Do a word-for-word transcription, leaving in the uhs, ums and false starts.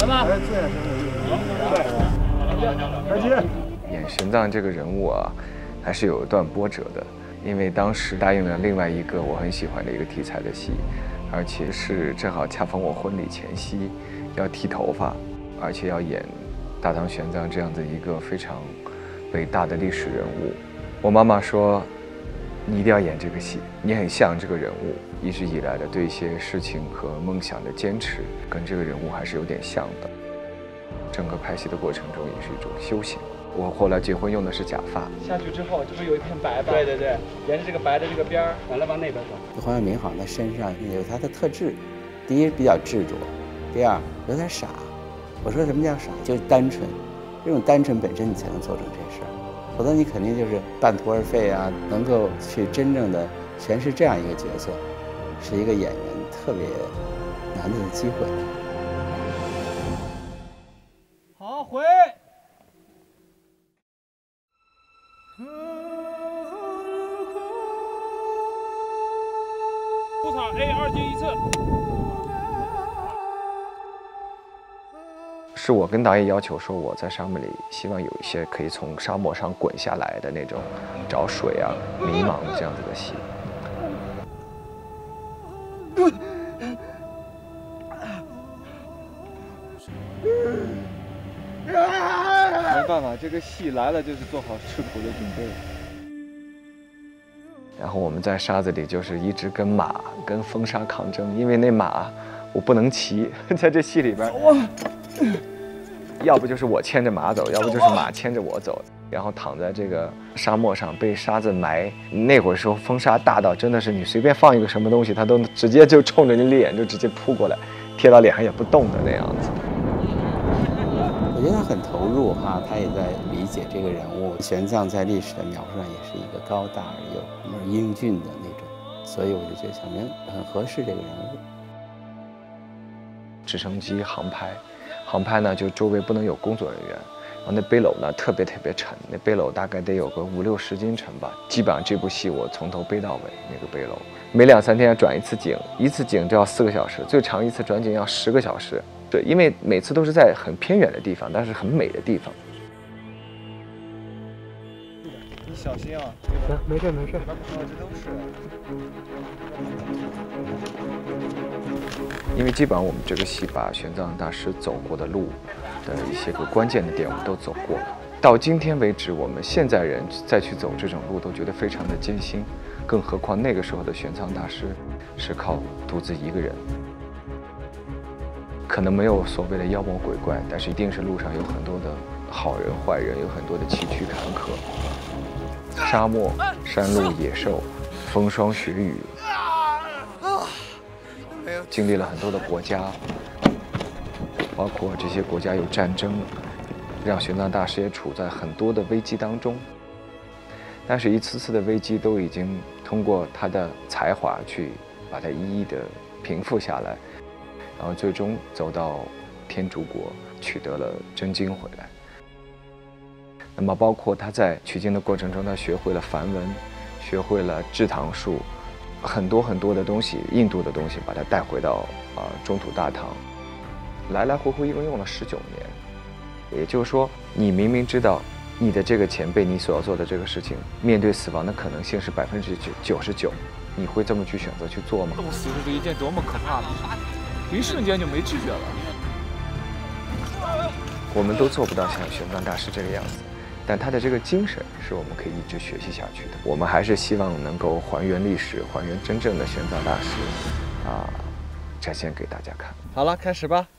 吧。 再见。演玄奘这个人物啊，还是有一段波折的，因为当时答应了另外一个我很喜欢的一个题材的戏，而且是正好恰逢我婚礼前夕，要剃头发，而且要演大唐玄奘这样的一个非常伟大的历史人物。我妈妈说，你一定要演这个戏，你很像这个人物，一直以来的对一些事情和梦想的坚持，跟这个人物还是有点像的。整个拍戏的过程中也是一种修行。我后来结婚用的是假发， 下去之后这不是有一片白吧？对对对，沿着这个白的这个边儿，完了往那边走。 黄晓明好像他身上有他的特质，第一比较执着，第二有点傻。我说什么叫傻？就是单纯，这种单纯本身你才能做成这事儿，否则你肯定就是半途而废啊。能够去真正的诠释这样一个角色，是一个演员特别难得的机会。 好，回。 出场 A 二进一次。 是我跟导演要求说，我在沙漠里希望有一些可以从沙漠上滚下来的那种找水啊、迷茫这样子的戏。 没办法，这个戏来了就是做好吃苦的准备。 然后我们在沙子里就是一直跟马、跟风沙抗争，因为那马我不能骑，在这戏里边，要不就是我牵着马走，要不就是马牵着我走，然后躺在这个沙漠上被沙子埋。那会儿时候风沙大到真的是你随便放一个什么东西，它都直接就冲着你脸就直接扑过来，贴到脸上也不动的那样子。 我觉得他很投入哈，他也在理解这个人物。玄奘在历史的描述上也是一个高大而又英俊的那种，所以我就觉得小明很合适这个人物。 直升机航拍，航拍呢就周围不能有工作人员，然后那背篓呢特别特别沉，那背篓大概得有个五六十斤沉吧。基本上这部戏我从头背到尾，那个背篓每两三天要转一次景，一次景就要四个小时，最长一次转景要十个小时。对，因为每次都是在很偏远的地方，但是很美的地方。 你小心啊！ 行，没事没事。 这都是。 因为基本上我们这个戏把玄奘大师走过的路的一些个关键的点我们都走过了。到今天为止，我们现在人再去走这种路都觉得非常的艰辛，更何况那个时候的玄奘大师是靠独自一个人。可能没有所谓的妖魔鬼怪，但是一定是路上有很多的好人坏人，有很多的崎岖坎坷，沙漠、山路、野兽，风霜雪雨，经历了很多的国家，包括这些国家有战争，让玄奘大师也处在很多的危机当中。但是一次次的危机都已经通过他的才华去把它一一的平复下来。然后最终走到天竺国，取得了真经回来。那么包括他在取经的过程中，他学会了梵文，学会了制唐术，很多很多的东西，印度的东西，把他带回到啊、呃、中土大唐，来来回回一共用了十九年。也就是说，你明明知道你的这个前辈，你所要做的这个事情，面对死亡的可能性是百分之九九十九，你会这么去选择去做吗？ 冻死是一件多么可怕的事！一瞬间就没知觉了。 我们都做不到像玄奘大师这个样子，但他的这个精神是我们可以一直学习下去的。我们还是希望能够还原历史，还原真正的玄奘大师，啊，展现给大家看。 好了，开始吧。